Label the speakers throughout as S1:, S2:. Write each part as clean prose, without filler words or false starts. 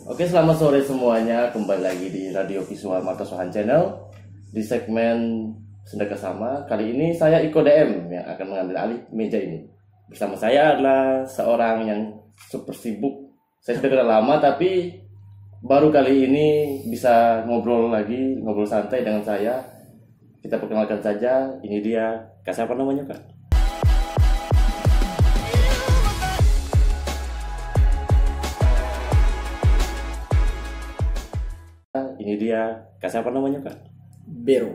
S1: Oke, selamat sore semuanya. Kembali lagi di Radio Visual Marta Sohan Channel di segmen Senda Kesama. Kali ini saya Iko DM yang akan mengambil alih meja ini. Bersama saya adalah seorang yang super sibuk. Saya sudah kenal lama, tapi baru kali ini bisa ngobrol santai dengan saya. Kita perkenalkan saja, ini dia. Kak, siapa namanya, Kak? Ini dia. Kak, siapa namanya, Kak?
S2: Bero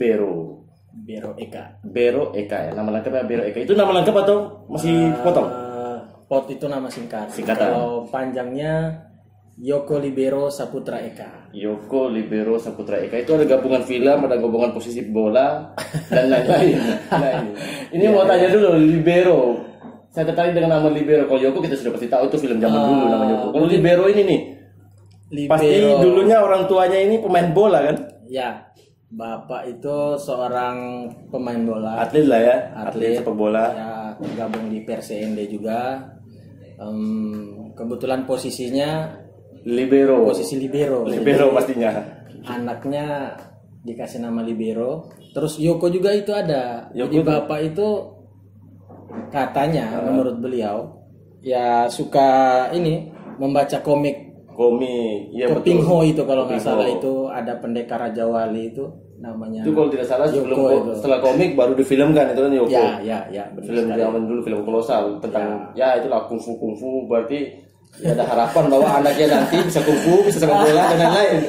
S2: Eka.
S1: Bero Eka ya. Nama lengkapnya Bero Eka. Itu nama lengkap atau masih potong?
S2: Pot itu nama singkat.
S1: Singkatan.
S2: Kalau panjangnya Yoko Libero Saputra Eka.
S1: Yoko Libero Saputra Eka. Itu ada gabungan film, ada gabungan posisi bola dan lain-lain. Nah, ini mau tanya dulu, Libero. Saya tertarik dengan nama Libero. Kalau Yoko kita sudah pasti tahu itu film zaman dulu namanya Yoko. Kalau Libero ini nih, pasti dulunya orang tuanya ini pemain bola kan?
S2: Ya, bapak itu seorang pemain bola.
S1: Atlet lah ya, atlet sepak bola.
S2: Ya, gabung di PSND juga. Kebetulan posisinya
S1: Libero.
S2: Posisi libero.
S1: Libero pastinya.
S2: Anaknya dikasih nama Libero. Terus Yoko juga itu ada.
S1: Yoko
S2: Jadi bapak itu katanya menurut beliau ya suka ini membaca komik.
S1: Ya
S2: Keping
S1: betul.
S2: Ho itu kalau nggak
S1: Keping Ho.
S2: salah itu ada pendekar Raja Wali itu namanya.
S1: Itu kalau tidak salah
S2: Yoko
S1: setelah komik baru difilmkan itu kan Yoko.
S2: Ya, benar
S1: Film
S2: sekali.
S1: zaman dulu, film kolosal tentang ya itulah kungfu berarti ya ada harapan bahwa anaknya nanti bisa kungfu, bisa sepak bola dan lain-lain.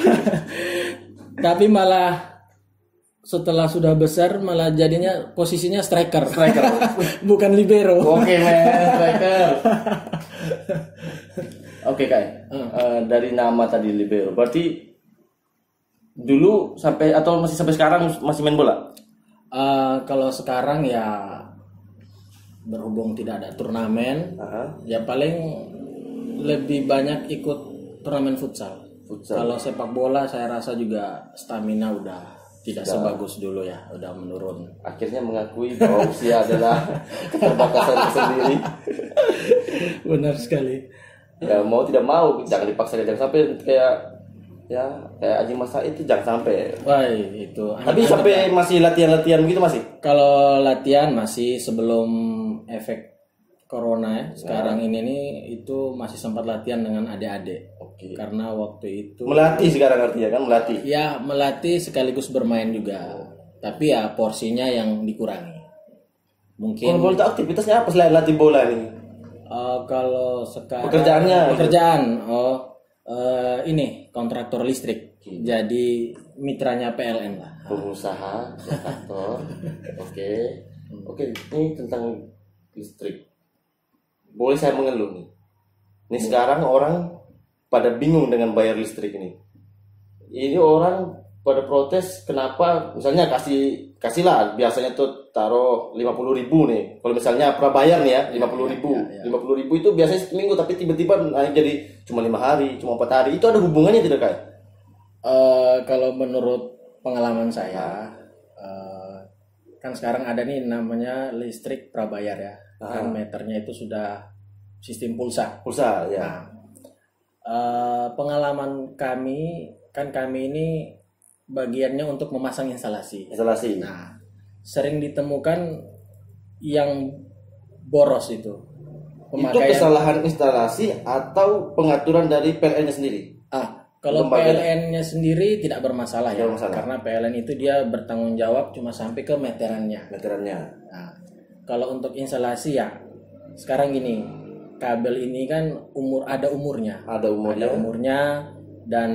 S2: Tapi malah setelah sudah besar malah jadinya posisinya striker. Bukan libero.
S1: Oke, striker. Oke, Kak. Dari nama tadi Libero, berarti dulu sampai atau masih sampai sekarang masih main bola?
S2: Kalau sekarang ya berhubung tidak ada turnamen, ya paling lebih banyak ikut turnamen futsal. Kalau sepak bola saya rasa juga stamina udah tidak sebagus dulu ya, udah menurun.
S1: Akhirnya mengakui bahwa usia adalah keterbatasan sendiri.
S2: Benar sekali.
S1: Ya mau tidak mau jangan dipaksa, jangan sampai kayak Aji Masa itu jangan sampai.
S2: Wah itu.
S1: Tapi sampai masih latihan begitu masih?
S2: Kalau latihan masih sebelum efek corona ya. Sekarang ini nih itu masih sempat latihan dengan adik-adik.
S1: Oke.
S2: Karena waktu itu
S1: Melatih sekarang artinya kan melatih.
S2: ya melatih sekaligus bermain juga. Tapi ya porsinya yang dikurangi. Mungkin
S1: Kalau boleh tahu aktivitasnya apa selain latih bola ini?
S2: kalau sekarang
S1: Pekerjaan.
S2: ini kontraktor listrik. Jadi mitranya PLN lah.
S1: Pengusaha, kontraktor. Oke, ini tentang listrik. Boleh saya mengeluh nih. Ini sekarang orang pada bingung dengan bayar listrik ini. Ini orang pada protes kenapa misalnya kasihlah biasanya tuh taruh 50.000 nih. Kalau misalnya prabayar nih ya 50.000. 50.000 itu biasanya seminggu tapi tiba-tiba naik jadi cuma 5 hari, cuma 4 hari. Itu ada hubungannya tidak, Kak?
S2: Kalau menurut pengalaman saya kan sekarang ada nih namanya listrik prabayar ya. Kan meternya itu sudah sistem pulsa.
S1: Pulsa ya.
S2: Nah, pengalaman kami ini bagiannya untuk memasang instalasi. Nah, sering ditemukan yang boros itu.
S1: Itu kesalahan instalasi atau pengaturan dari PLN-nya sendiri?
S2: Kalau PLN-nya sendiri tidak bermasalah ya.
S1: Masalah.
S2: Karena PLN itu dia bertanggung jawab cuma sampai ke meterannya. Nah, kalau untuk instalasi ya sekarang gini, kabel ini kan ada umurnya. Ada umurnya dan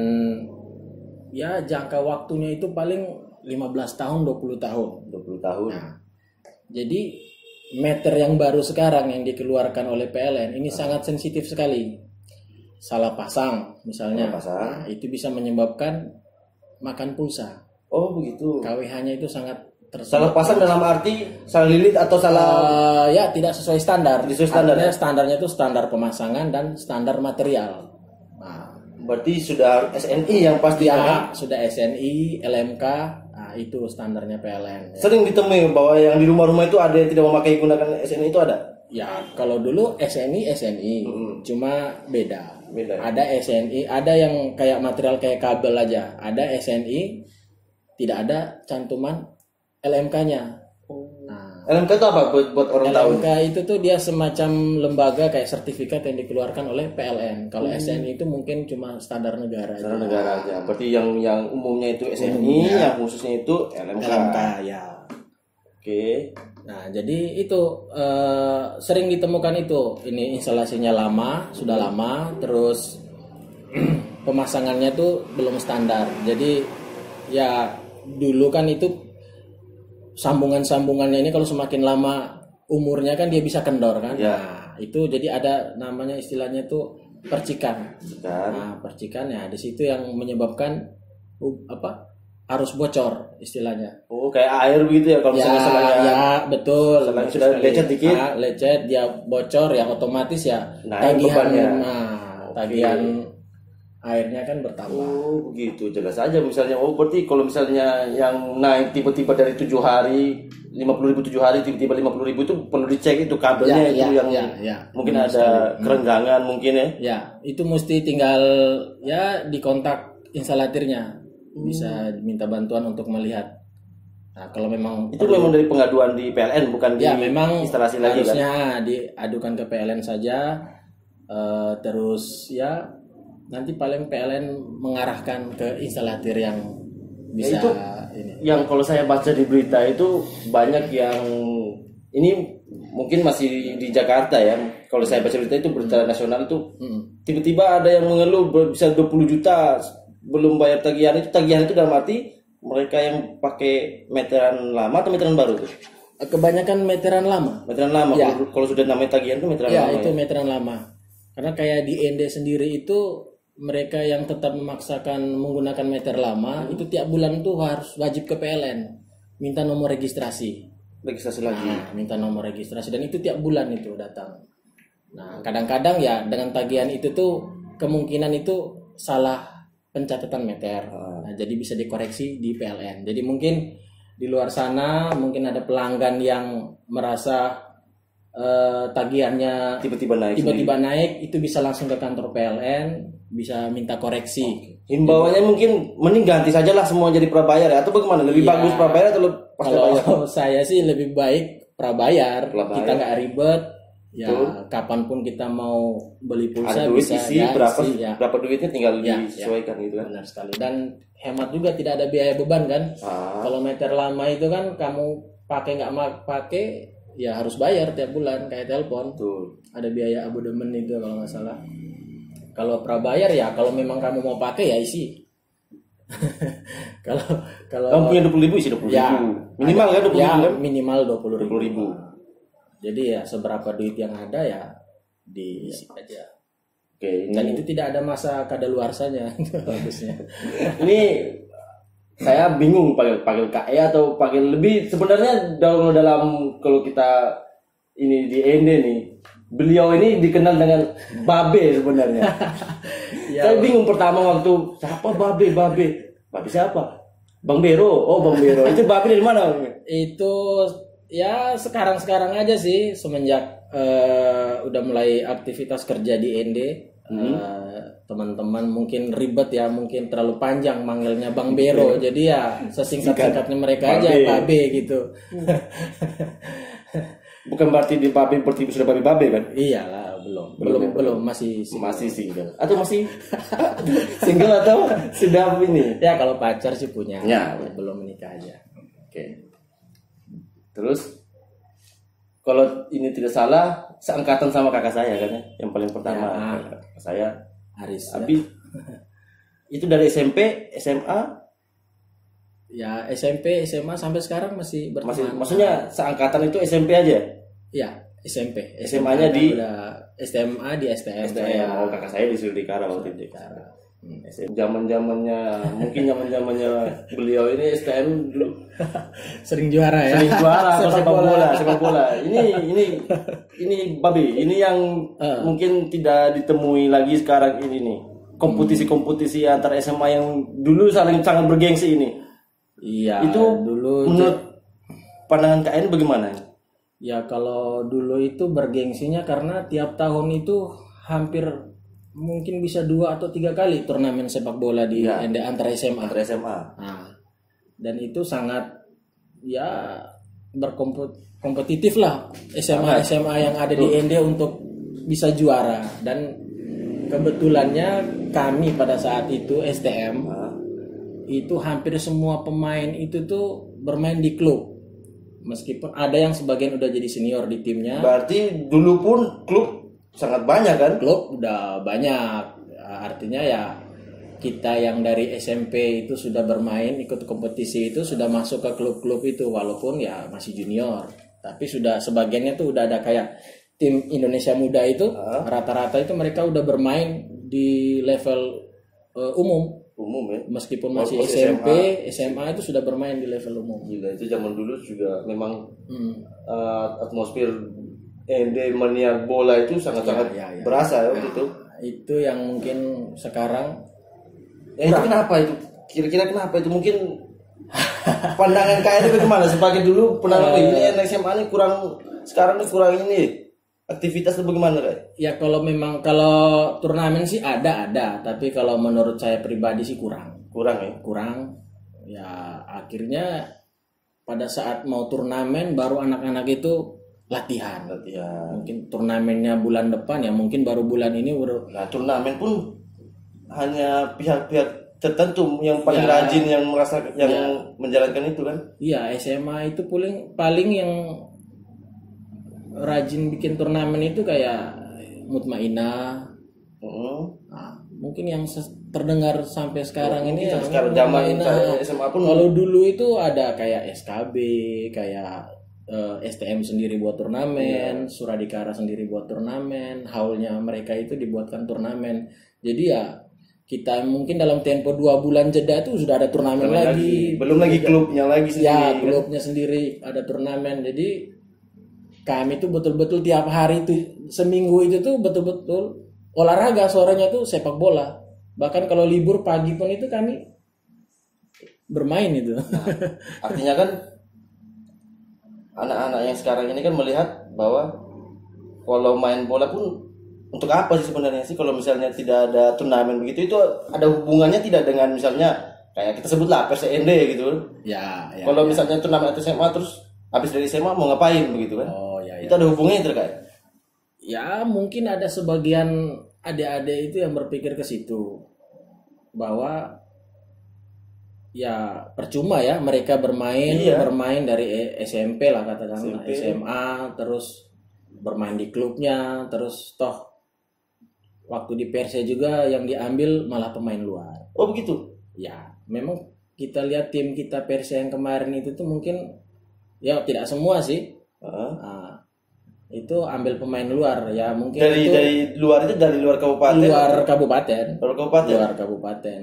S2: ya jangka waktunya itu paling 15 tahun 20 tahun. Nah, jadi meter yang baru sekarang yang dikeluarkan oleh PLN ini sangat sensitif sekali. Salah pasang misalnya. Nah, itu bisa menyebabkan makan pulsa.
S1: Oh begitu.
S2: KWH-nya itu sangat
S1: Salah pasang dalam arti salah lilit atau salah
S2: ya tidak sesuai standar.
S1: Artinya
S2: standarnya itu standar pemasangan dan standar material. Nah,
S1: berarti sudah SNI yang pasti
S2: ya, sudah SNI, LMK. Nah, itu standarnya PLN. Ya.
S1: Sering ditemui bahwa yang di rumah-rumah itu ada yang tidak memakai gunakan SNI itu ada?
S2: Ya, kalau dulu SNI, cuma beda.
S1: Beda.
S2: Ada SNI, ada yang kayak material kayak kabel aja. Ada SNI, tidak ada cantuman LMK-nya.
S1: LMK itu apa buat orang tahu?
S2: LMK itu tuh dia semacam lembaga kayak sertifikat yang dikeluarkan oleh PLN. Kalau SNI itu mungkin cuma standar negara.
S1: Standar negara aja. Berarti yang umumnya itu SNI, yang khususnya itu LMK.
S2: LMK ya.
S1: Oke.
S2: Nah, jadi itu sering ditemukan itu. Ini instalasinya lama, sudah lama, terus pemasangannya tuh belum standar. Jadi ya dulu kan itu sambungan-sambungannya ini kalau semakin lama umurnya kan dia bisa kendor kan.
S1: Ya.
S2: Nah, itu jadi ada namanya istilahnya tuh percikan. Nah, percikan ya di situ yang menyebabkan arus bocor istilahnya.
S1: Oh, kayak air begitu ya kalau misalnya
S2: ya betul.
S1: Sudah lecet dikit.
S2: Lecet dia bocor ya otomatis ya tagihan airnya kan bertambah.
S1: Oh begitu, jelas aja misalnya. Oh berarti kalau misalnya yang naik tiba-tiba dari 7 hari 50.000 7 hari tiba-tiba 50.000 itu perlu dicek itu kabelnya mungkin ada kerenggangan mungkin ya.
S2: Ya itu mesti tinggal ya dikontak instalatirnya, bisa minta bantuan untuk melihat. Nah kalau memang
S1: itu memang dari pengaduan di PLN bukan di
S2: memang
S1: instalasi lagi kan?
S2: Harusnya diadukan ke PLN saja, terus ya nanti paling PLN mengarahkan ke instalatir yang bisa
S1: itu, ini. Yang kalau saya baca di berita itu banyak yang ini mungkin masih di Jakarta ya. Kalau saya baca berita itu berita nasional itu tiba-tiba ada yang mengeluh bisa 20 juta belum bayar tagihan itu dalam arti mereka yang pakai meteran lama atau meteran baru tuh?
S2: Kebanyakan meteran lama.
S1: Meteran lama. Ya. Kalau sudah namanya tagihan itu meteran lama.
S2: Itu meteran lama. Karena kayak di ND sendiri itu mereka yang tetap memaksakan menggunakan meter lama itu tiap bulan tuh harus wajib ke PLN minta nomor registrasi
S1: lagi.
S2: Minta nomor registrasi dan itu tiap bulan itu datang. Nah kadang-kadang ya dengan tagihan itu tuh kemungkinan itu salah pencatatan meter. Nah, jadi bisa dikoreksi di PLN. Jadi mungkin di luar sana mungkin ada pelanggan yang merasa tagihannya tiba-tiba naik itu bisa langsung ke kantor PLN, bisa minta koreksi.
S1: Himbauannya mungkin mending ganti saja lah semua jadi prabayar ya atau bagaimana? Lebih bagus prabayar atau
S2: kalau saya sih lebih baik prabayar. Kita nggak ribet. Ya kapanpun kita mau beli pulsa bisa
S1: berapa duitnya tinggal disesuaikan gitu kan.
S2: Benar sekali. Dan hemat juga, tidak ada biaya beban kan. Kalau meter lama itu kan kamu pakai nggak pakai ya harus bayar tiap bulan kayak telepon. Ada biaya abodemen itu kalau nggak salah. Kalau prabayar ya kalau memang kamu mau pakai ya isi. kalau
S1: kamu punya 20.000 isi 20.000. Minimal kan 20.000 kan?
S2: Minimal 20.000. Jadi ya seberapa duit yang ada ya diisi aja.
S1: Oke,
S2: dan itu tidak ada masa kadaluarsanya bagusnya.
S1: Ini saya bingung panggil KE atau panggil lebih sebenarnya dalam kalau kita ini di ND nih beliau ini dikenal dengan Babe sebenarnya. Saya bingung pertama waktu siapa Babe siapa? Bang Bero. Oh Bang Bero itu Babe dari mana?
S2: Itu ya sekarang aja sih semenjak udah mulai aktivitas kerja di ND. Teman-teman mungkin ribet ya, mungkin terlalu panjang manggilnya Bang Bero, jadi ya sesingkat-singkatnya mereka aja Babe gitu.
S1: Bukan berarti di Babe berarti sudah Babe kan?
S2: Iyalah, belum masih
S1: single. Atau masih single atau sudah ini?
S2: Ya kalau pacar sih punya.
S1: Ya,
S2: belum menikah aja.
S1: Oke. Terus kalau ini tidak salah seangkatan sama kakak saya kan ya, yang paling pertama kakak saya
S2: Haris.
S1: Abi itu dari SMP, SMA?
S2: Ya SMP, SMA sampai sekarang masih berteman.
S1: Maksudnya seangkatan itu SMP aja?
S2: Ya SMP.
S1: SMA-nya di
S2: SMA di STM.
S1: Oh kakak saya di Sudirkara waktu itu. Zaman-zamannya mungkin zaman-zamannya beliau ini STM dulu
S2: sering juara
S1: sepak bola. Ini Babe, ini yang mungkin tidak ditemui lagi sekarang ini nih. Kompetisi antar SMA yang dulu sangat bergengsi ini.
S2: Iya.
S1: Itu dulu menurut pandangan KN bagaimana?
S2: Ya kalau dulu itu bergengsinya karena tiap tahun itu hampir mungkin bisa 2 atau 3 kali turnamen sepak bola di ND antar SMA. Nah, dan itu sangat ya berkompetitif lah SMA yang ada di ND untuk bisa juara. Dan kebetulannya kami pada saat itu STM itu hampir semua pemain itu tuh bermain di klub. Meskipun ada yang sebagian udah jadi senior di timnya.
S1: Berarti dulu pun klub sangat banyak kan?
S2: Klub udah banyak. Artinya ya kita yang dari SMP itu sudah bermain ikut kompetisi itu sudah masuk ke klub-klub itu walaupun ya masih junior. Tapi sudah sebagiannya tuh udah ada kayak tim Indonesia Muda itu rata-rata itu mereka udah bermain di level umum
S1: ya.
S2: Meskipun masih SMP, SMA itu sudah bermain di level umum.
S1: Gila, itu zaman dulu juga memang atmosfer ND mania bola itu sangat-sangat berasa ya waktu itu.
S2: Itu yang mungkin sekarang
S1: itu kenapa itu? Kira-kira kenapa itu? Mungkin pandangan kalian itu bagaimana? Sebagai dulu pernah ini SMA ini kurang, sekarang ini kurang ini. Aktivitas itu bagaimana, Ray?
S2: Ya kalau turnamen sih ada, tapi kalau menurut saya pribadi sih kurang. Kurang. Ya akhirnya pada saat mau turnamen baru anak-anak itu latihan. Mungkin turnamennya bulan depan ya, mungkin baru bulan ini
S1: Nah, turnamen pun hanya pihak-pihak tertentu yang paling rajin yang merasa menjalankan itu kan?
S2: Iya, SMA itu paling yang rajin bikin turnamen itu kayak Mutmainah. Nah, mungkin yang terdengar sampai sekarang ini ya
S1: sekarang zaman SMA pun.
S2: Kalau dulu itu ada kayak SKB, kayak STM sendiri buat turnamen, Suradikara sendiri buat turnamen, haulnya mereka itu dibuatkan turnamen. Jadi ya kita mungkin dalam tempo 2 bulan jeda itu sudah ada turnamen lagi.
S1: Belum lagi klubnya lagi sendiri.
S2: Ya, klubnya sendiri ada turnamen. Jadi kami tuh betul-betul tiap hari itu seminggu itu tuh betul-betul olahraga, sorenya tuh sepak bola. Bahkan kalau libur pagi pun itu kami bermain itu.
S1: Nah, artinya kan anak-anak yang sekarang ini kan melihat bahwa kalau main bola pun untuk apa sih sebenarnya sih kalau misalnya tidak ada turnamen begitu, itu ada hubungannya tidak dengan misalnya kayak kita sebutlah PSND gitu.
S2: Ya.
S1: Kalau misalnya turnamen atau SMA terus habis dari SMA mau ngapain begitu kan? Itu ada hubungannya terkait.
S2: Ya mungkin ada sebagian adik-adik itu yang berpikir ke situ bahwa ya percuma ya mereka bermain dari SMP lah katakanlah, SMA terus bermain di klubnya, terus toh waktu di Persia juga yang diambil malah pemain luar.
S1: Oh begitu?
S2: Ya memang kita lihat tim kita Persia yang kemarin itu tuh mungkin ya tidak semua sih. Itu ambil pemain luar ya, mungkin
S1: dari luar itu dari luar kabupaten.
S2: Luar kabupaten.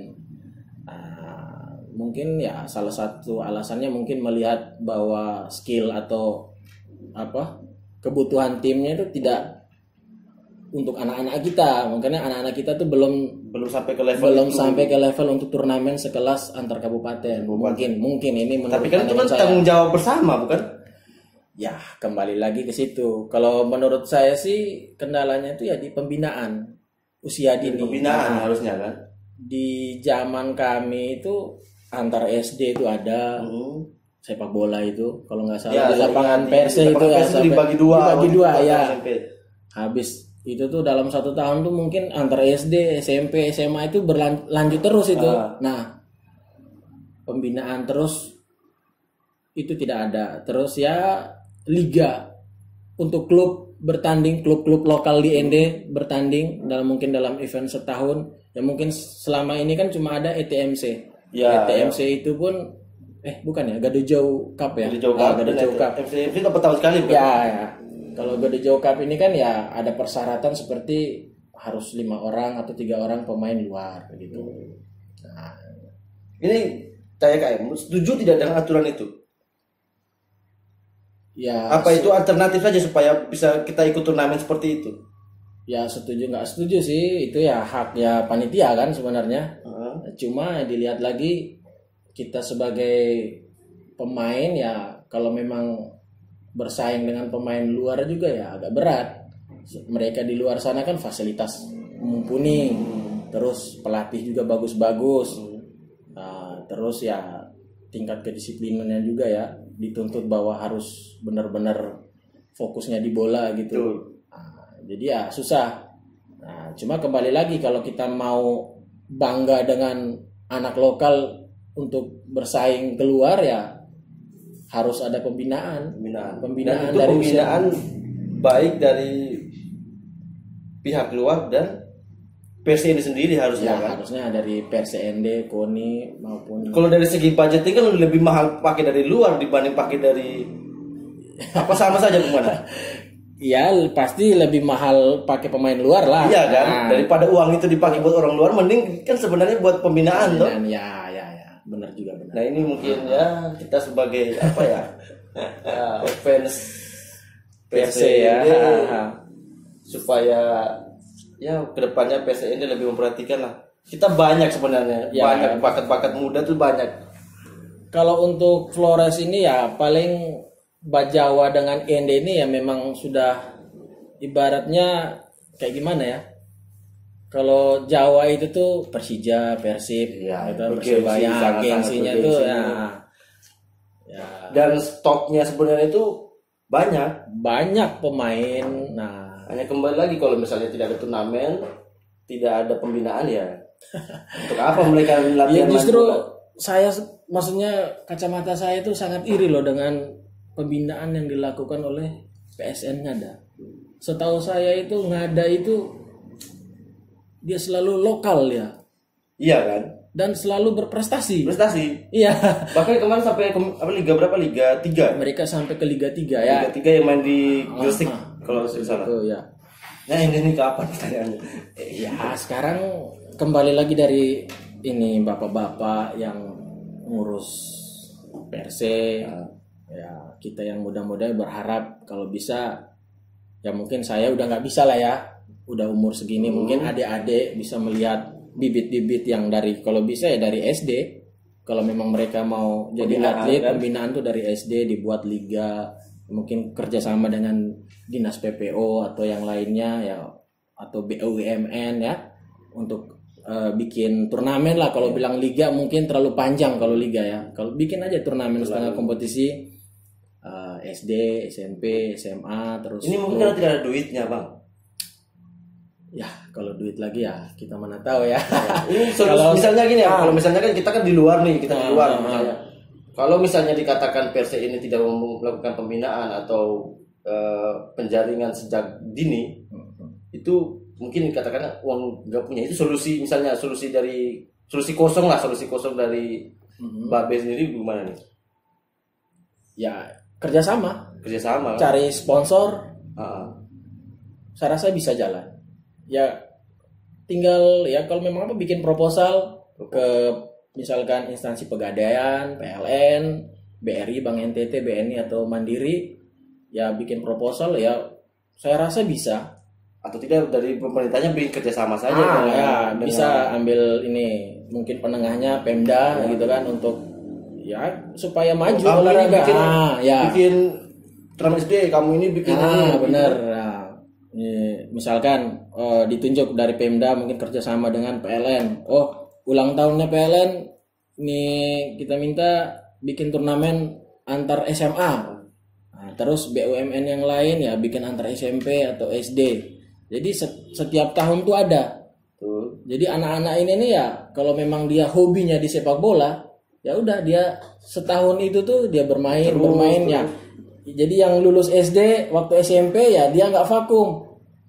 S2: Mungkin ya salah satu alasannya mungkin melihat bahwa skill atau kebutuhan timnya itu tidak untuk anak-anak kita. Makanya anak-anak kita tuh belum sampai ke level untuk turnamen sekelas antar kabupaten. Mungkin ini menurut
S1: tapi kan itu kan tanggung jawab bersama bukan?
S2: Ya kembali lagi ke situ. Kalau menurut saya sih kendalanya itu ya di pembinaan usia dini.
S1: Pembinaan harusnya kan.
S2: Di zaman kami itu antar SD itu ada sepak bola itu kalau nggak salah di lapangan Perse itu ya
S1: dibagi dua
S2: ya. Habis itu tuh dalam 1 tahun tuh mungkin antar SD, SMP, SMA itu berlanjut terus itu. Nah pembinaan terus itu tidak ada. Terus ya liga untuk klub bertanding, klub-klub lokal di ND bertanding dalam event setahun ya, mungkin selama ini kan cuma ada ETMC. ETMC itu pun bukan ya, Gadojo Cup ya.
S1: Gadojo Cup. ETMC itu tahun sekali bukan?
S2: Ya. Kalau Gadojo Cup ini kan ya ada persyaratan seperti harus 5 orang atau 3 orang pemain luar gitu. Nah,
S1: ini saya kayak setuju tidak dengan aturan itu?
S2: Ya,
S1: apa itu alternatif saja supaya bisa kita ikut turnamen seperti itu?
S2: Ya setuju nggak setuju sih, itu ya haknya panitia kan sebenarnya. Cuma dilihat lagi kita sebagai pemain ya, kalau memang bersaing dengan pemain luar juga ya agak berat. Mereka di luar sana kan fasilitas mumpuni, terus pelatih juga bagus-bagus, terus ya tingkat kedisiplinannya juga ya dituntut bahwa harus benar-benar fokusnya di bola gitu. Jadi ya susah. Nah, cuma kembali lagi kalau kita mau bangga dengan anak lokal untuk bersaing keluar ya harus ada pembinaan
S1: dan dari pembinaan baik dari pihak luar dan PSND sendiri harusnya
S2: ya, harusnya dari PSND, KONI maupun
S1: kalau dari segi budgeting kan lebih mahal pakai dari luar dibanding pakai dari apa sama saja gimana?
S2: Ya pasti lebih mahal pakai pemain luar lah.
S1: Iya kan, daripada uang itu dipakai buat orang luar, mending kan sebenarnya buat pembinaan toh.
S2: Ya, benar juga benar.
S1: Nah ini mungkin ya kita sebagai apa ya, fans PSND supaya ya kedepannya PSND lebih memperhatikan lah. Kita banyak sebenarnya, banyak bakat-bakat muda tuh banyak.
S2: Kalau untuk Flores ini ya paling Bajawa dengan Ende ini ya memang sudah ibaratnya kayak gimana ya? Kalau Jawa itu tuh Persija, Persib, itu Persibaya, gengsinya tuh ya. Dan
S1: stoknya sebenarnya itu banyak
S2: pemain. Nah,
S1: hanya kembali lagi kalau misalnya tidak ada turnamen, tidak ada pembinaan ya. Untuk apa mereka latihan?
S2: Ya justru saya maksudnya kacamata saya itu sangat iri loh dengan pembinaan yang dilakukan oleh PSN Ngada. Setahu saya itu Ngada itu dia selalu lokal ya.
S1: Iya kan?
S2: Dan selalu berprestasi.
S1: Iya. Bahkan kemarin sampai liga berapa? Liga 3.
S2: Mereka sampai ke Liga 3 ya.
S1: Liga 3 yang main di Gresik kalau saya salah.
S2: Ya.
S1: Nah, ini kapan pertanyaannya?
S2: Ya, sekarang kembali lagi dari ini bapak-bapak yang ngurus Perse. Ya, kita yang muda-muda berharap kalau bisa ya mungkin saya udah nggak bisa lah ya. Udah umur segini mungkin adik-adik bisa melihat bibit-bibit yang dari kalau bisa ya dari SD. Kalau memang mereka mau jadi atlet, pembinaan tuh dari SD dibuat liga, mungkin kerjasama dengan dinas PPO atau yang lainnya ya atau BUMN ya untuk bikin turnamen lah. Kalau bilang liga mungkin terlalu panjang kalau liga ya. Kalau bikin aja turnamen setengah kompetisi SD, SMP, SMA terus.
S1: Ini mungkin tidak ada duitnya bang.
S2: Ya kalau duit lagi ya kita mana tahu ya.
S1: Ini kalau misalnya gini ya, kalau misalnya kan kita kan di luar nih, kita di luar misalnya. Kalau misalnya dikatakan Perse ini tidak melakukan pembinaan atau penjaringan sejak dini, itu mungkin dikatakan uang nggak punya. Itu solusi misalnya solusi kosong dari Babe sendiri gimana nih?
S2: Ya kerjasama.
S1: Kan?
S2: Cari sponsor. Saya rasa bisa jalan. Ya tinggal ya kalau memang apa bikin proposal ke misalkan instansi pegadaian, PLN, BRI, Bank NTT, BNI atau Mandiri ya bikin proposal ya saya rasa bisa.
S1: Atau tidak dari pemerintahnya bikin kerjasama saja
S2: ya bisa ambil ini mungkin penengahnya Pemda gitu kan untuk ya supaya maju olahraga.
S1: Bikin turnamen SD kamu ini bikin
S2: benar. Misalkan ditunjuk dari Pemda mungkin kerjasama dengan PLN. Ulang tahunnya PLN nih kita minta bikin turnamen antar SMA. Terus BUMN yang lain ya bikin antar SMP atau SD. Jadi setiap tahun tuh ada. Jadi anak-anak ini nih ya kalau memang dia hobinya di sepak bola ya udah dia setahun itu tuh dia bermain ya. Jadi yang lulus SD waktu SMP ya dia nggak vakum.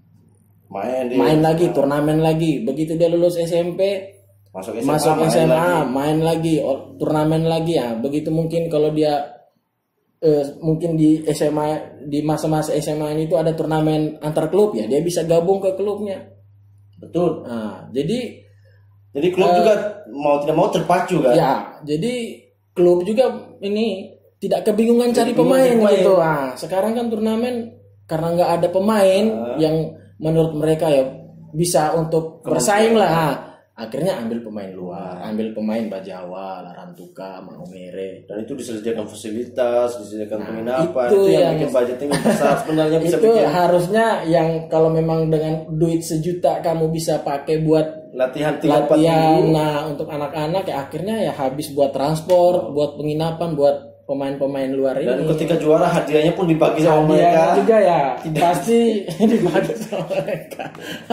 S2: Main lagi, turnamen lagi. Begitu dia lulus SMP, masuk SMA, main lagi, turnamen lagi ya. Begitu mungkin kalau dia mungkin di SMA di masa-masa SMA ini itu ada turnamen antar klub ya, dia bisa gabung ke klubnya.
S1: Betul.
S2: Nah, jadi
S1: klub juga mau tidak mau terpacu kan?
S2: Ya, jadi klub juga ini tidak kebingungan cari pemain gitu. Sekarang kan turnamen karena nggak ada pemain yang menurut mereka ya bisa untuk bersaing lah. Akhirnya ambil pemain luar, ambil pemain Bajawa, Larantuka, Maumere,
S1: dan itu disediakan fasilitas, disediakan penginapan, itu yang bikin budgetnya besar sebenarnya bisa
S2: itu
S1: bikin.
S2: Harusnya yang kalau memang dengan duit 1 juta kamu bisa pakai buat
S1: latihan,
S2: nah untuk anak-anak ya akhirnya ya habis buat transport, buat penginapan, buat pemain-pemain luar ini.
S1: Dan ketika juara hadiahnya pun dibagi sama mereka
S2: juga ya. Pasti dibagi sama mereka.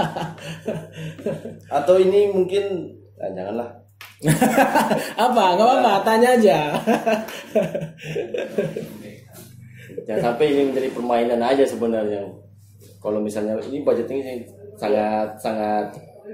S1: Atau ini mungkin janganlah.
S2: Apa? Nggak apa-apa, tanya aja.
S1: Jangan sampai ini menjadi permainan aja sebenarnya. Kalau misalnya ini budgetnya sangat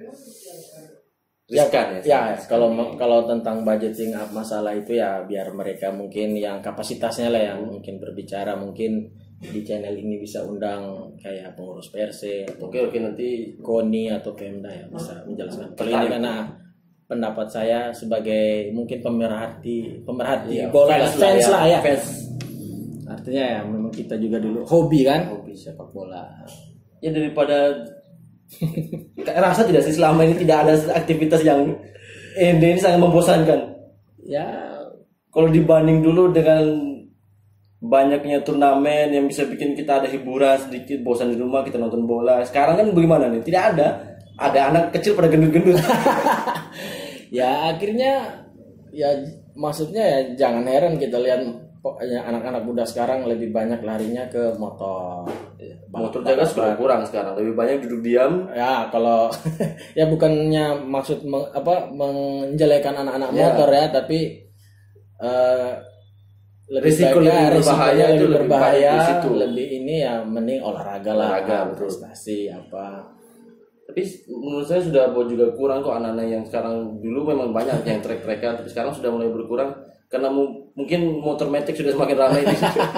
S1: riskan
S2: ya. Kalau tentang budgeting masalah itu ya biar mereka mungkin yang kapasitasnya lah yang mungkin berbicara, mungkin di channel ini bisa undang kayak pengurus PRC atau
S1: oke nanti
S2: KONI atau Pemda ya bisa menjelaskan. Kalau ini karena pendapat saya sebagai mungkin pemerhati bola fans lah ya. Artinya ya memang kita juga dulu hobi sepak bola.
S1: Ya daripada rasa tidak sih selama ini tidak ada aktivitas yang ini sangat membosankan.
S2: Ya
S1: kalau dibanding dulu dengan banyaknya turnamen yang bisa bikin kita ada hiburan sedikit, bosan di rumah kita nonton bola. Sekarang kan bagaimana nih? Tidak ada anak kecil pada gendut-gendut.
S2: Ya akhirnya ya maksudnya ya jangan heran kita lihat anak-anak muda sekarang lebih banyak larinya ke motor.
S1: Motor jaga sudah kurang sekarang, lebih banyak duduk diam.
S2: Ya kalau ya bukannya maksud menjelekan anak-anak motor ya, tapi
S1: risikonya lebih berbahaya,
S2: lebih ini ya mending olahraga lah, prestasi apa.
S1: Tapi menurut saya sudah juga kurang kok anak-anak yang sekarang. Dulu memang banyak yang trek-trekan, tapi sekarang sudah mulai berkurang karena mungkin motor metik sudah semakin ramai.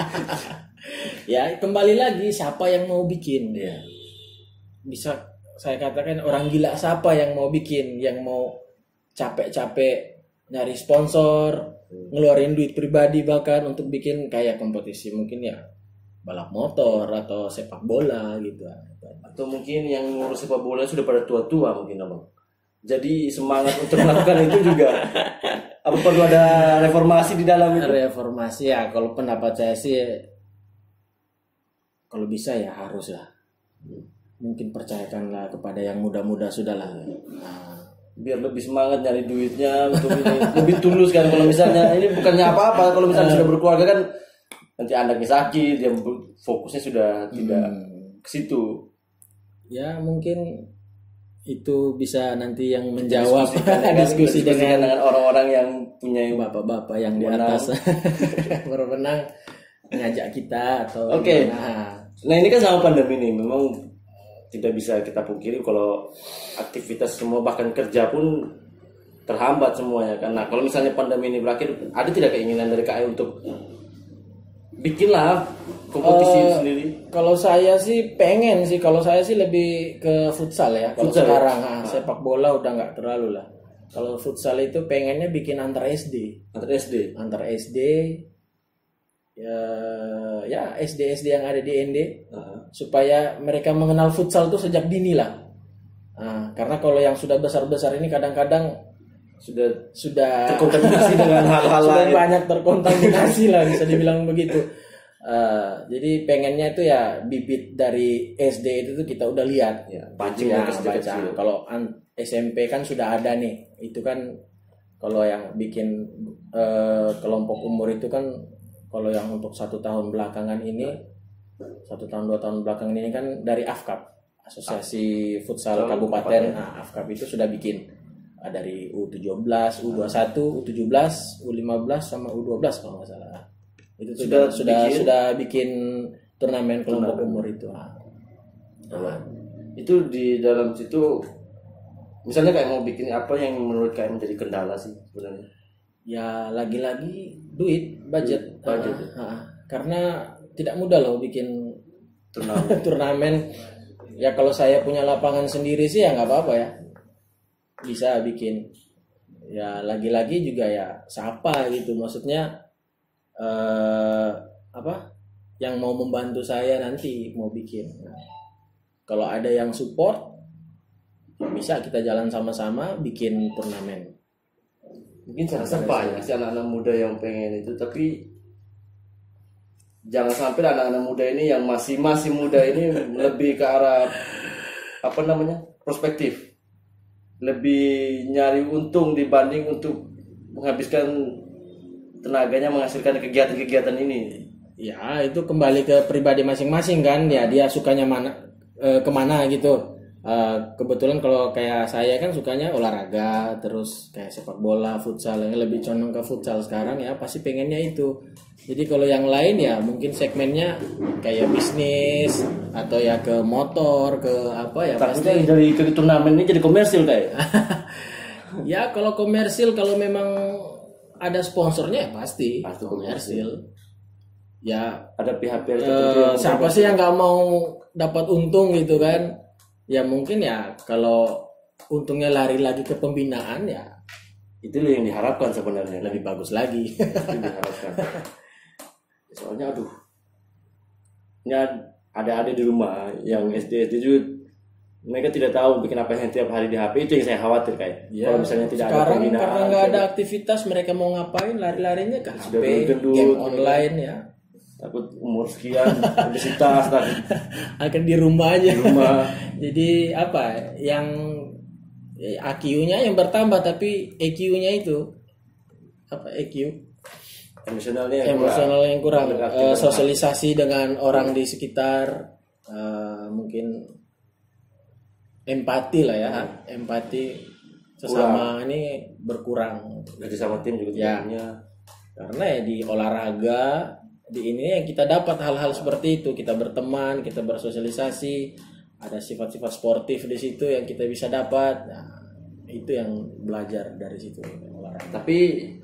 S2: Ya kembali lagi siapa yang mau bikin
S1: ya.
S2: Bisa saya katakan orang gila siapa yang mau bikin, yang mau capek-capek nyari sponsor, ngeluarin duit pribadi bahkan untuk bikin kayak kompetisi mungkin ya balap motor atau sepak bola gitu.
S1: Atau mungkin yang ngurus sepak bola sudah pada tua-tua mungkin abang. Jadi semangat untuk melakukan itu juga apa perlu ada reformasi di dalam itu?
S2: Reformasi ya kalau pendapat saya sih kalau bisa ya harus lah. Mungkin percayakanlah kepada yang muda-muda sudahlah.
S1: Biar lebih semangat nyari duitnya untuk ini. Lebih tulus kan kalau misalnya ini bukannya apa-apa, kalau misalnya sudah berkeluarga kan nanti anaknya sakit, dia fokusnya sudah tidak ke situ.
S2: Ya mungkin itu bisa nanti yang menjawab diskusi dengan
S1: orang-orang yang punya
S2: bapak-bapak yang di atas berwenang ngajak kita atau
S1: Oke. Nah ini kan sama pandemi ini memang tidak bisa kita pungkiri kalau aktivitas semua bahkan kerja pun terhambat semuanya kan. Nah kalau misalnya pandemi ini berakhir, ada tidak keinginan dari KAI untuk bikinlah kompetisi sendiri?
S2: Kalau saya sih pengen sih, kalau saya sih lebih ke futsal ya. Kalau sekarang sepak bola udah nggak terlalu lah. Kalau futsal itu pengennya bikin antar SD. Antar SD. Ya SD yang ada di ND supaya mereka mengenal futsal itu sejak dini lah. Karena kalau yang sudah besar-besar ini kadang-kadang sudah
S1: terkontaminasi dengan hal-hal
S2: sudah
S1: lain.
S2: Banyak terkontaminasi lah bisa dibilang begitu. Jadi pengennya itu ya bibit dari SD itu tuh kita udah lihat
S1: ya, pancing ya,
S2: baca. Kalau SMP kan sudah ada nih, itu kan kalau yang bikin kelompok umur itu kan kalau yang untuk 1 tahun belakangan ini 1 tahun 2 tahun belakangan ini kan dari AFKAP, Asosiasi Futsal Kabupaten. AFKAP itu sudah bikin dari U17, U21, U17, U15 sama U12 kalau nggak salah. Itu sudah bikin turnamen kelompok umur itu.
S1: Itu di dalam situ misalnya kayak mau bikin apa yang menurut kayak menjadi kendala sih sebenarnya?
S2: Ya lagi-lagi duit, budget. Karena tidak mudah loh bikin turnamen. Ya kalau saya punya lapangan sendiri sih ya nggak apa-apa ya, bisa bikin. Ya lagi-lagi juga ya siapa gitu, maksudnya yang mau membantu saya nanti mau bikin. Kalau ada yang support bisa kita jalan sama-sama bikin turnamen.
S1: Mungkin saya rasa banyak sih anak-anak muda yang pengen itu, tapi jangan sampai anak-anak muda ini yang masih muda ini lebih ke arah perspektif, lebih nyari untung dibanding untuk menghabiskan tenaganya menghasilkan kegiatan-kegiatan ini.
S2: Ya itu kembali ke pribadi masing-masing kan, ya dia sukanya kemana gitu. Kebetulan kalau kayak saya kan sukanya olahraga, terus kayak sepak bola, futsal, yang lebih condong ke futsal sekarang ya pasti pengennya itu. Jadi kalau yang lain ya mungkin segmennya kayak bisnis atau ya ke motor, ke apa ya.
S1: Takutnya dari ke turnamen ini jadi komersil kayak.
S2: Ya kalau komersil, kalau memang ada sponsornya ya pasti komersil. Ya
S1: ada pihak-pihak
S2: siapa sih yang nggak mau dapat untung gitu kan? Ya mungkin ya kalau untungnya lari lagi ke pembinaan ya
S1: itu yang diharapkan sebenarnya,
S2: lebih bagus lagi.
S1: Itu diharapkan. Soalnya ini ada di rumah yang SD juga, mereka tidak tahu bikin apa yang tiap hari di HP, itu yang saya khawatir kayak.
S2: Ya,
S1: kalau misalnya tidak
S2: sekarang
S1: ada pembinaan,
S2: karena nggak ada aktivitas, mereka mau ngapain lari-larinya ke HP, game online ya.
S1: Takut umur sekian obesitas
S2: akan di rumah aja. Jadi apa yang IQ-nya yang bertambah tapi EQ-nya itu apa EQ?
S1: Emosionalnya
S2: yang kurang. Sosialisasi dengan orang di sekitar, mungkin empati lah ya, empati sesama ini berkurang.
S1: Kerja sama tim juga
S2: ya. Karena ya di olahraga di ini yang kita dapat hal-hal seperti itu, kita berteman, kita bersosialisasi, ada sifat-sifat sportif di situ yang kita bisa dapat. Nah, itu yang belajar dari situ olahraga.
S1: Tapi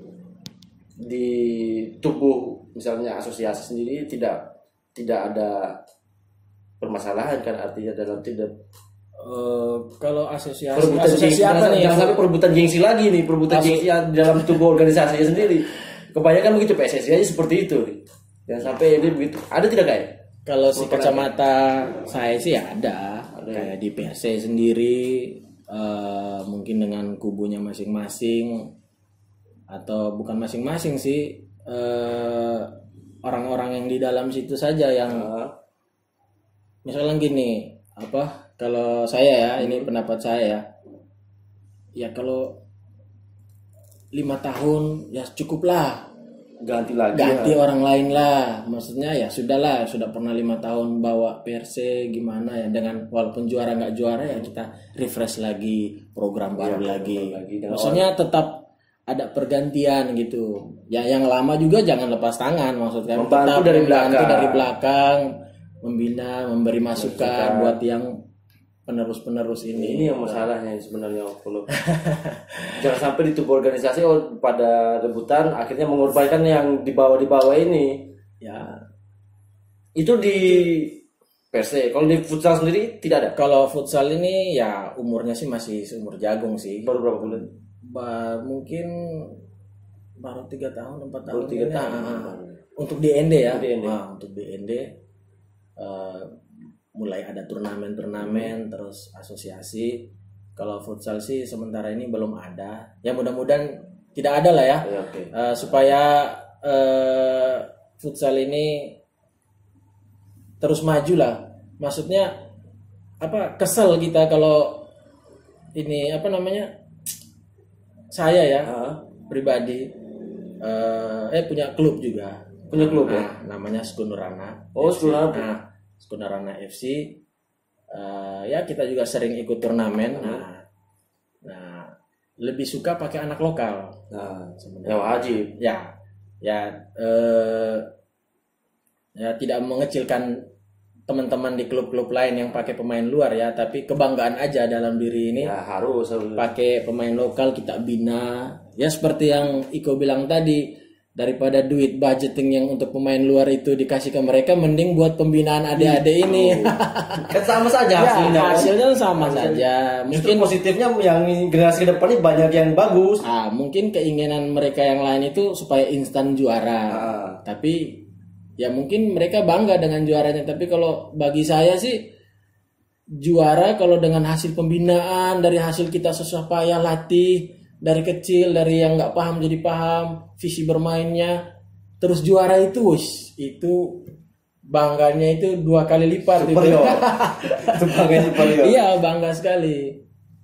S1: di tubuh misalnya asosiasi sendiri tidak ada permasalahan kan, artinya dalam tidak
S2: kalau asosiasi apa nih?
S1: Jangan sampai perebutan gengsi lagi nih, gengsi dalam tubuh organisasinya sendiri. Kebanyakan begitu, PSSI aja seperti itu nih. Jangan sampai ini begitu. Ada tidak kayak?
S2: Kalau si kacamata saya sih ada. Kayak di PSSI sendiri, mungkin dengan kubunya masing-masing, atau bukan masing-masing sih, orang-orang yang di dalam situ saja yang misalnya gini, kalau saya ya, ini pendapat saya ya kalau 5 tahun ya cukuplah, ganti orang lain lah, maksudnya ya sudahlah, sudah pernah 5 tahun bawa Perse gimana ya, dengan walaupun juara nggak juara ya kita refresh lagi, program baru lagi. Maksudnya tetap ada pergantian gitu ya, yang lama juga jangan lepas tangan, maksudnya
S1: membantu
S2: dari belakang, membina, memberi masukan buat yang penerus ini
S1: yang masalahnya sebenarnya. Kalau jangan sampai di tubuh organisasi pada rebutan akhirnya mengorbankan yang di bawah ini
S2: ya.
S1: Itu di Perse. Kalau di futsal sendiri tidak ada.
S2: Kalau futsal ini ya umurnya sih masih seumur jagung sih.
S1: Baru berapa bulan?
S2: Mungkin baru 3 tahun 4 tahun.
S1: 3 tahun.
S2: Untuk DND ya.
S1: Untuk
S2: DND mulai ada turnamen terus asosiasi. Kalau futsal sih sementara ini belum ada. Ya mudah-mudahan tidak ada lah ya.
S1: Okay.
S2: Supaya futsal ini terus maju lah. Maksudnya kesel kita kalau ini saya ya pribadi punya klub juga.
S1: Punya klub ya?
S2: Namanya Skunurana.
S1: Skunurana.
S2: Skunurana FC. Ya kita juga sering ikut turnamen. Nah, lebih suka pakai anak lokal.
S1: Ya wajib.
S2: Ya tidak mengecilkan teman-teman di klub-klub lain yang pakai pemain luar ya, tapi kebanggaan aja dalam diri ini.
S1: Ya, harus
S2: pakai pemain lokal kita bina. Ya seperti yang Iko bilang tadi, daripada duit budgeting yang untuk pemain luar itu dikasih ke mereka, mending buat pembinaan adik-adik ini.
S1: Kan sama saja
S2: hasilnya sama saja. Mungkin
S1: positifnya yang generasi ke depan ini banyak yang bagus.
S2: Mungkin keinginan mereka yang lain itu supaya instan juara. Tapi ya mungkin mereka bangga dengan juaranya. Tapi kalau bagi saya sih juara kalau dengan hasil pembinaan, dari hasil kita susah payah latih dari kecil, dari yang nggak paham jadi paham, visi bermainnya, terus juara itu, itu bangganya itu 2 kali lipat. Itu
S1: bangganya superior.
S2: Iya, bangga sekali.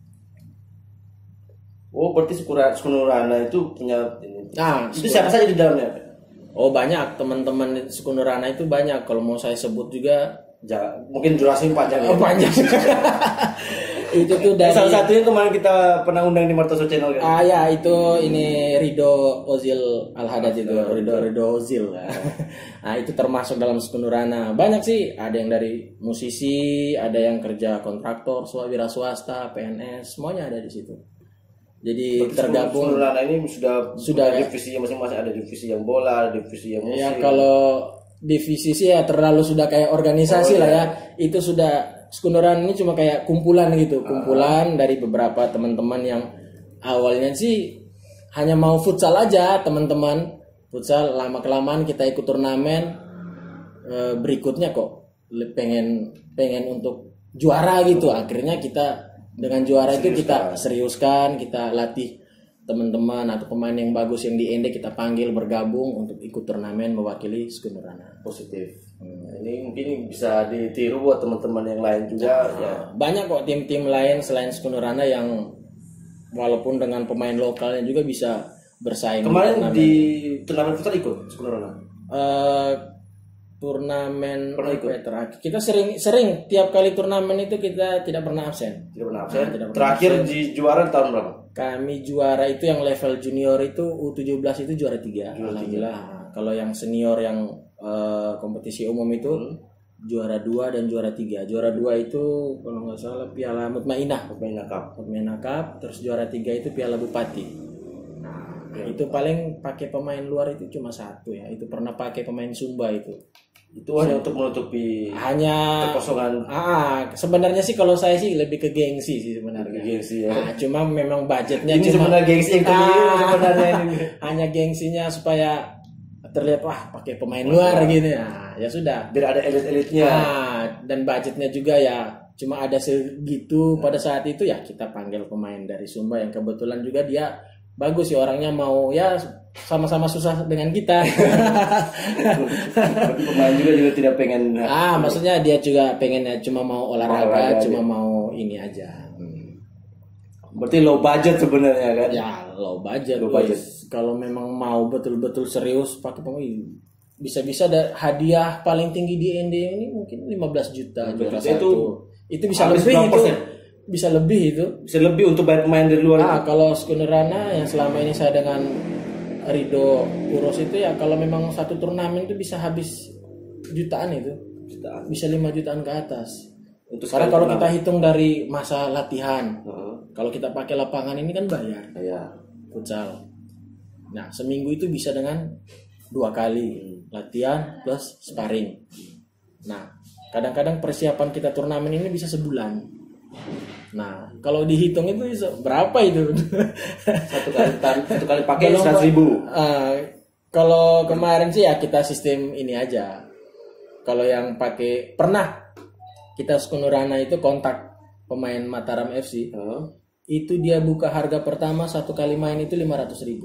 S1: Oh, berarti Sekunurana itu punya itu siapa saja di dalamnya?
S2: Oh, banyak teman-teman Sekunurana itu banyak. Kalau mau saya sebut juga
S1: mungkin durasi panjang.
S2: Panjang. Itu tuh dari
S1: salah satunya kemarin kita pernah undang di Martoso Channel kan?
S2: Ya itu ini Ridho Ozil Al-Haddad itu Ridho Ozil. Nah itu termasuk dalam Sekunurana. Banyak sih, ada yang dari musisi, ada yang kerja kontraktor, wira swasta, PNS, semuanya ada di situ. Jadi berarti tergabung.
S1: Sekunurana ini sudah divisi masing-masing, ada divisi yang bola, divisi yang musik.
S2: Ya kalau divisi sih ya terlalu sudah kayak organisasi lah ya. Itu sudah Sekunurana ini cuma kayak kumpulan gitu, kumpulan dari beberapa teman-teman yang awalnya sih hanya mau futsal aja, teman-teman futsal. Lama kelamaan kita ikut turnamen, berikutnya kok pengen untuk juara gitu. Akhirnya kita dengan juara itu kita seriuskan, kita latih teman-teman atau pemain yang bagus yang di ND kita panggil bergabung untuk ikut turnamen mewakili Sekunurana.
S1: Positif. Ini mungkin bisa ditiru buat teman-teman yang lain juga. Ya.
S2: Banyak kok tim-tim lain selain Sekunurana yang walaupun dengan pemain lokalnya juga bisa bersaing.
S1: Kemarin di turnamen futsal ikut Sekunurana.
S2: Turnamen terakhir kita sering tiap kali turnamen itu kita tidak pernah absen.
S1: Tidak pernah absen. Terakhir absen. Di juara tahun berapa?
S2: Kami juara itu yang level junior itu U17 itu juara 3. Alhamdulillah. Kalau yang senior yang kompetisi umum itu juara 2 dan juara 3. Juara 2 itu kalau nggak salah Piala Mutmainah Cup. Terus juara 3 itu Piala Bupati. Itu paling pakai pemain luar itu cuma 1 ya. Itu pernah pakai pemain Sumba itu.
S1: Itu hanya untuk menutupi kekosongan.
S2: Sebenarnya sih kalau saya sih lebih ke gengsi sih sebenarnya.
S1: Gengsi ya.
S2: Cuma memang budgetnya
S1: ini sebenarnya gengsi yang sebenarnya ini.
S2: Hanya gengsinya supaya terlihat pakai pemain luar gitu ya sudah.
S1: Biar ada elit-elitnya.
S2: Dan budgetnya juga ya cuma ada segitu pada saat itu ya kita panggil pemain dari Sumba yang kebetulan juga dia bagus ya orangnya, mau ya sama-sama susah dengan kita.
S1: Tapi pemain juga tidak pengen.
S2: Maksudnya dia juga pengennya cuma mau olahraga cuma mau ini aja.
S1: Berarti low budget sebenarnya kan?
S2: Ya low budget. Kalau memang mau betul-betul serius pakai pemain, bisa-bisa ada hadiah paling tinggi di ND ini mungkin 15 juta. Itu bisa lebih itu. Bisa lebih untuk bayar pemain dari luar. Kalau Sekunurana yang selama ini saya dengan Ridho Uros itu ya kalau memang satu turnamen itu bisa habis jutaan itu. Bisa 5 jutaan ke atas. Karena kalau kita hitung dari masa latihan, kalau kita pakai lapangan ini kan bayar. Futsal. Nah, seminggu itu bisa dengan 2 kali latihan plus sparring. Nah, kadang-kadang persiapan kita turnamen ini bisa sebulan. Nah, kalau dihitung itu berapa itu?
S1: Satu kali pakai 100.000.
S2: Kalau kemarin sih ya kita sistem ini aja. Kalau yang pakai pernah kita Sekunurana itu kontak pemain Mataram FC. Itu dia buka harga pertama 1 kali main itu 500.000.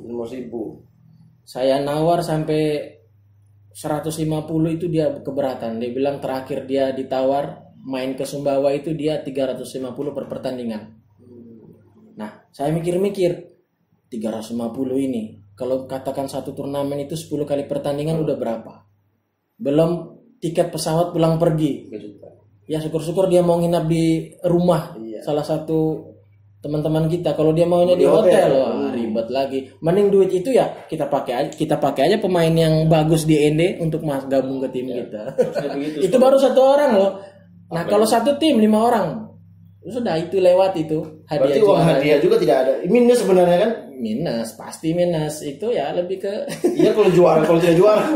S2: Saya nawar sampai 150 itu dia keberatan. Dia bilang terakhir dia ditawar main ke Sumbawa itu dia 350 per pertandingan. Nah, saya mikir-mikir 350 ini kalau katakan satu turnamen itu 10 kali pertandingan udah berapa? Belum tiket pesawat pulang pergi. Ya syukur-syukur dia mau nginap di rumah salah satu teman-teman kita. Kalau dia maunya di hotel, ribet lagi. Mending duit itu ya kita pakai aja pemain yang bagus di ND untuk gabung ke tim kita. Itu baru 1 orang loh. Nah, kalau satu tim 5 orang, sudah itu lewat itu hadiah.
S1: Berarti uang hadiah juga tidak ada. Minus sebenarnya kan?
S2: Minus, pasti minus. Itu ya lebih ke
S1: iya kalau tidak juara.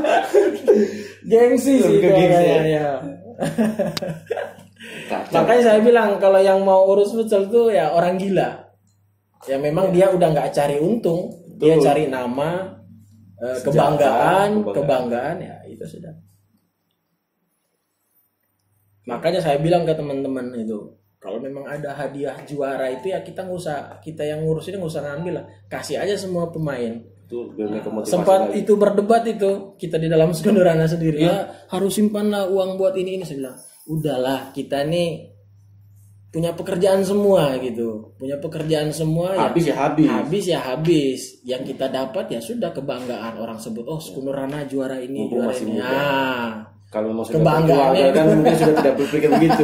S2: Gengsi sih gengsi ya. Makanya saya bilang kalau yang mau urus futsal itu ya orang gila. Ya memang dia udah nggak cari untung, dia cari nama, kebanggaan ya itu sudah. Makanya saya bilang ke teman-teman itu, kalau memang ada hadiah juara itu ya kita nggak usah, kita yang ngurus ini nggak usah ngambil lah, kasih aja semua pemain.
S1: Itu
S2: sempat lagi. Itu berdebat itu kita di dalam Skunurana sendiri ya harus simpanlah uang buat ini saya bilang udahlah, kita nih punya pekerjaan semua gitu, punya pekerjaan semua
S1: habis ya
S2: habis yang kita dapat ya sudah, kebanggaan orang sebut oh Skunurana juara ini juara ini.
S1: Kalau mau kebanggaan kan mungkin sudah tidak berpikir begitu.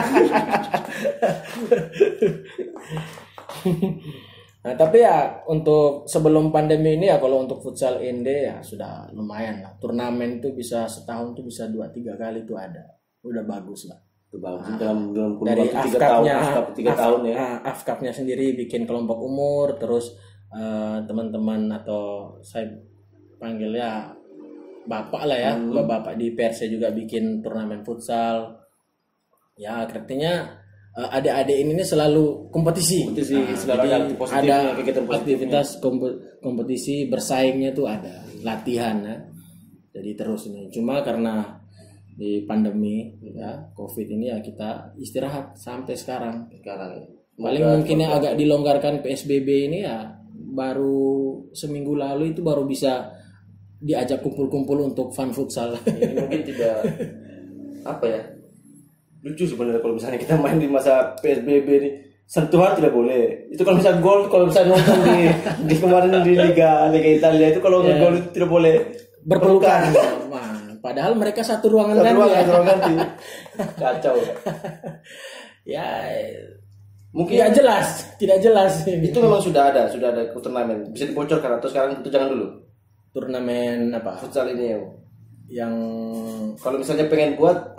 S2: Nah, tapi ya untuk sebelum pandemi ini ya kalau untuk futsal Ende ya sudah lumayan lah. Turnamen tuh bisa setahun tuh bisa 2-3 kali tuh ada. Udah bagus lah.
S1: Itu bagus dalam
S2: dari
S1: AFCAP 3 tahun ya.
S2: AFCAP-nya sendiri bikin kelompok umur, terus teman-teman atau saya panggil ya bapak lah ya, bapak di Perse juga bikin turnamen futsal. Ya artinya adik-adik ini selalu kompetisi.
S1: Selalu
S2: ada aktivitas kompetisi, bersaingnya tuh ada, latihan ya. Jadi terus ini. Cuma karena di pandemi ya COVID ini ya kita istirahat sampai sekarang. Paling mungkin yang agak dilonggarkan PSBB ini ya baru seminggu lalu itu baru bisa diajak kumpul-kumpul untuk fun futsal.
S1: Ini mungkin tidak apa ya, lucu sebenarnya kalau misalnya kita main di masa PSBB ini, sentuhan tidak boleh. Itu kalau misalnya gol, kalau misalnya nonton di kemarin di Liga Italia itu kalau gol itu tidak boleh
S2: berpelukan. Padahal mereka satu ruangan ganti.
S1: Kacau.
S2: Ya mungkin tidak jelas.
S1: Itu memang sudah ada turnamen. Bisa dibocorkan atau sekarang itu jangan dulu.
S2: Turnamen apa?
S1: Futsal ini
S2: yang
S1: kalau misalnya pengen buat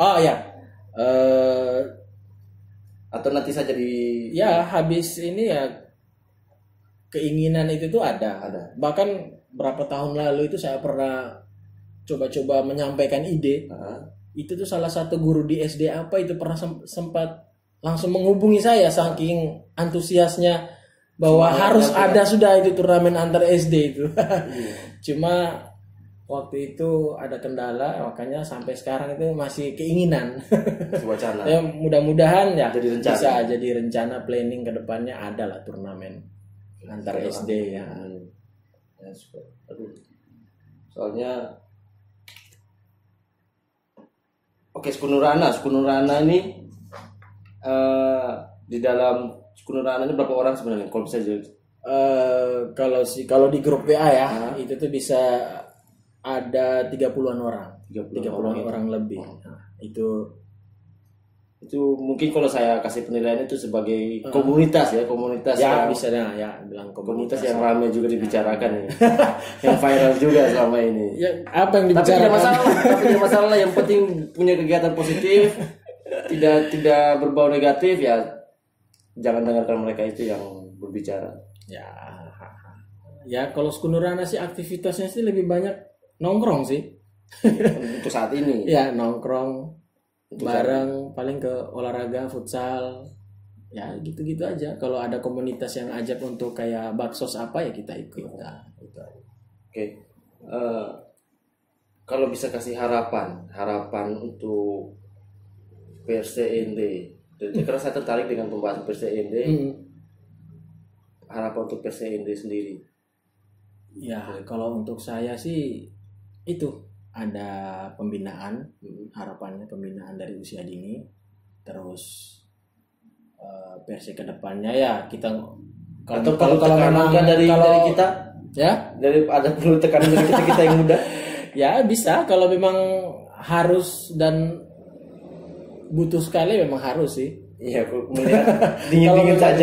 S1: atau nanti saja
S2: ya habis ini ya keinginan itu tuh ada. Bahkan berapa tahun lalu itu saya pernah coba-coba menyampaikan ide. Itu tuh salah satu guru di SD apa itu pernah sempat langsung menghubungi saya saking antusiasnya bahwa harus ada sudah itu turnamen antar SD itu. Cuma waktu itu ada kendala, makanya sampai sekarang itu masih keinginan.
S1: Wacana.
S2: Ya mudah-mudahan ya
S1: bisa
S2: jadi rencana planning ke depannya ada lah turnamen antar SD ya.
S1: Soalnya Skunurana ini di dalam Skunurana ini berapa orang sebenarnya kalau bisa jadi?
S2: Kalau di grup WA ya itu tuh bisa ada 30-an orang. 30-an orang lebih. Nah, itu
S1: mungkin kalau saya kasih penilaian itu sebagai komunitas ya
S2: yang, bisa ya bilang
S1: komunitas yang ramai juga dibicarakan ya. Yang viral juga selama ini.
S2: Ya, apa yang dibicarakan?
S1: Tapi tidak masalah, yang penting punya kegiatan positif, tidak berbau negatif ya. Jangan dengarkan mereka itu yang berbicara.
S2: Ya kalau Skunurana sih aktivitasnya sih lebih banyak nongkrong sih.
S1: Untuk saat ini.
S2: Ya nongkrong bareng, paling ke olahraga futsal. Ya gitu-gitu aja. Kalau ada komunitas yang ajak untuk kayak baksos apa ya kita ikut. Nah, itu aja.
S1: Oke. Kalau bisa kasih harapan untuk PSTND. Jadi karena saya tertarik dengan pembahasan PSTND. Harapan untuk PSTND sendiri.
S2: Ya, kalau untuk saya sih itu ada pembinaan, harapannya pembinaan dari usia dini, terus versi kedepannya ya kita
S1: kalau memang dari kita
S2: ya
S1: ada perlu tekanan dari kita yang muda
S2: ya bisa, kalau memang harus dan butuh sekali memang harus sih.
S1: Iya, melihat dingin saja.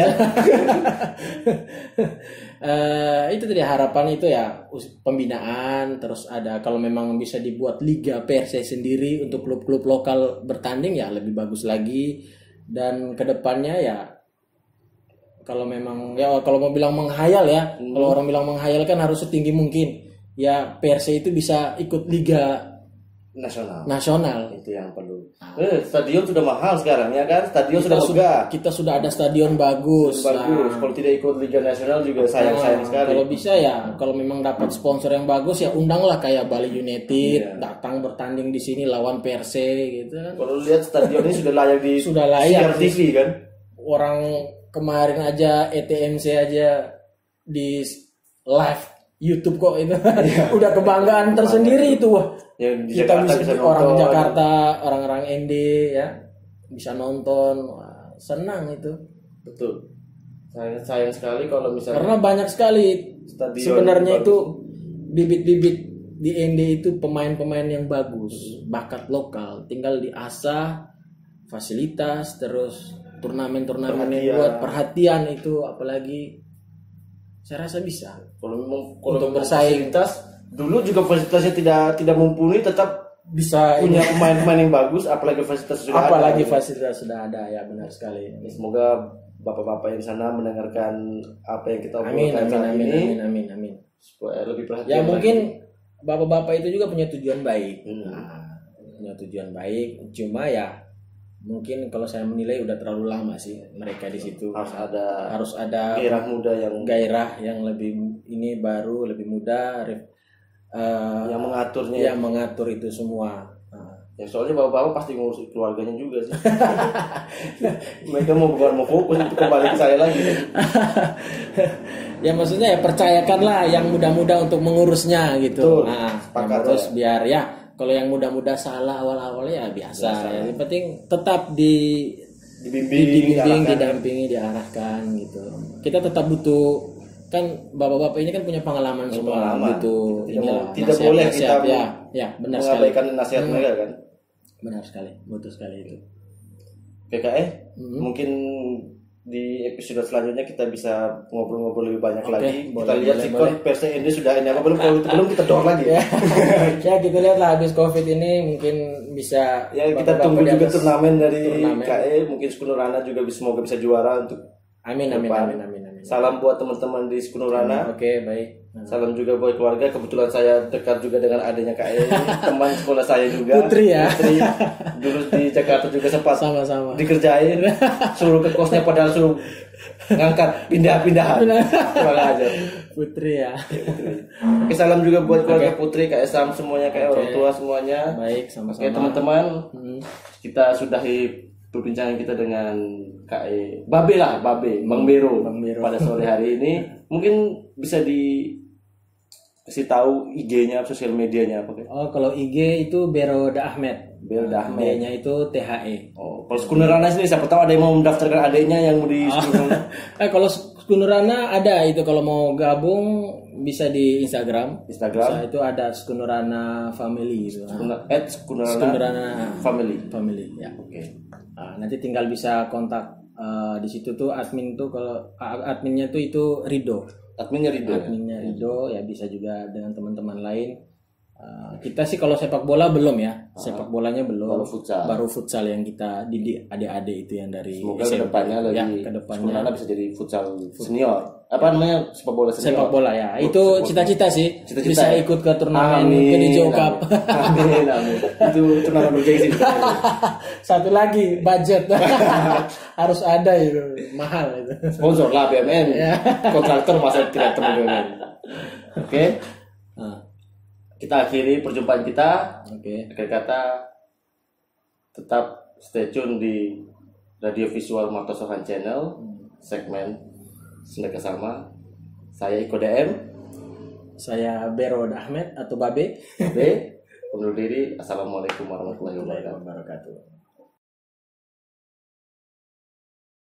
S2: Itu tadi harapan itu ya pembinaan, terus ada kalau memang bisa dibuat liga Perse sendiri untuk klub-klub lokal bertanding ya lebih bagus lagi. Dan kedepannya ya kalau memang ya kalau mau bilang menghayal ya, kalau orang bilang menghayal kan harus setinggi mungkin ya Perse itu bisa ikut liga nasional.
S1: Itu yang perlu. Stadion sudah mahal sekarang ya kan? Stadion sudah megah.
S2: Kita sudah ada stadion bagus.
S1: Kalau tidak ikut Liga Nasional juga sayang sekali.
S2: Kalau bisa ya, kalau memang dapat sponsor yang bagus ya undanglah kayak Bali United datang bertanding di sini lawan Perse gitu.
S1: Kalau lihat stadion ini sudah layak di TV kan?
S2: Orang kemarin aja ETMC aja di live YouTube kok itu. Udah kebanggaan tersendiri itu wah. Kita bisa orang Jakarta, orang-orang ND ya bisa nonton, wah, senang itu.
S1: Betul. Sayang sekali kalau misalnya
S2: karena banyak sekali sebenarnya itu bibit-bibit di ND itu pemain-pemain yang bagus, bakat lokal, tinggal diasah, fasilitas, terus turnamen-turnamen yang buat perhatian itu, apalagi saya rasa bisa.
S1: Kalau untuk bersaing, dulu juga fasilitasnya tidak mumpuni, tetap
S2: bisa
S1: punya pemain-pemain yang bagus, apalagi fasilitas
S2: sudah ada ya, benar sekali.
S1: Semoga bapak-bapak yang sana mendengarkan apa yang kita obrolkan saat ini.
S2: Amin.
S1: Supaya lebih perhatian.
S2: Ya mungkin bapak-bapak itu juga punya tujuan baik. Punya tujuan baik, cuma ya mungkin kalau saya menilai udah terlalu lama sih mereka di situ. Harus ada gairah yang lebih ini baru, lebih muda
S1: yang mengaturnya.
S2: Yang mengatur itu semua.
S1: Ya soalnya bapak-bapak pasti ngurus keluarganya juga sih. Mereka mau fokus itu kembali ke saya lagi.
S2: Ya maksudnya ya percayakanlah yang muda-muda untuk mengurusnya gitu. Terus biar ya kalau yang muda-muda salah awal-awalnya ya biasa. Yang penting tetap dibimbing, didampingi, diarahkan gitu. Kita tetap butuh, kan bapak-bapak ini kan punya pengalaman semua gitu.
S1: Tidak boleh kita
S2: benar mengabaikan
S1: nasihat mereka kan.
S2: Benar sekali, betul sekali itu.
S1: PKE mungkin di episode selanjutnya kita bisa ngobrol-ngobrol lebih banyak lagi. Kita lihat sikon Perse ini sudah ini apa belum kita dor lagi.
S2: Ya kita lihat lah habis Covid ini mungkin bisa.
S1: Ya kita tunggu juga turnamen dari KE, mungkin Skunurana juga semoga bisa juara untuk.
S2: Amin.
S1: Salam buat teman-teman di Skunurana.
S2: Oke, baik.
S1: Salam juga buat keluarga. Kebetulan saya dekat juga dengan adanya KE, teman sekolah saya juga.
S2: Putri.
S1: Dulu di Jakarta juga sempat
S2: sama-sama
S1: dikerjain, suruh ke kosnya padahal suruh ngangkat pindah-pindahan. Kurang aja.
S2: Putri ya.
S1: Oke, salam juga buat keluarga Putri, KE Sam semuanya, KE orang tua semuanya.
S2: Baik, sama-sama.
S1: Oke teman-teman, kita sudahi perbincangan kita dengan KE Bang Bero pada sore hari ini. Mungkin bisa kasih tahu IG-nya, sosial medianya apa?
S2: Kalau IG itu Beroda Ahmed. D-nya itu THE.
S1: Kalau Skunurana sini siapa tahu ada yang mau mendaftarkan adiknya yang mau di Skunurana.
S2: Kalau Skunurana ada itu, kalau mau gabung bisa di Instagram. Bisa, itu ada Skunurana Family gitu.
S1: Skunurana
S2: Family ya.
S1: Oke.
S2: Nanti tinggal bisa kontak di situ tuh admin tuh, kalau adminnya tuh itu Rido.
S1: Adminnya
S2: Rido ya, bisa juga dengan teman-teman lain. Kita sih kalau sepak bola belum ya, sepak bolanya belum. Baru futsal yang kita didik adik-adik itu yang dari.
S1: Semoga kedepannya bisa jadi futsal senior. Apa namanya, sepak bola senior?
S2: Sepak bola ya, itu cita-cita sih. Bisa ikut ke turnamen Kedijau Cup.
S1: Amin. Itu turnamen bergengsi.
S2: Satu lagi budget harus ada itu, mahal itu.
S1: Sponsor lah BUMN. Kontraktor masa tidak BUMN. Oke. Kita akhiri perjumpaan kita. Akhir kata, tetap stay tune di Radio Visual Martosohan Channel, segmen Sunda Kesama. Saya Iko DM.
S2: Saya Beroda Ahmed atau Babe.
S1: Undur diri. Assalamualaikum warahmatullahi wabarakatuh.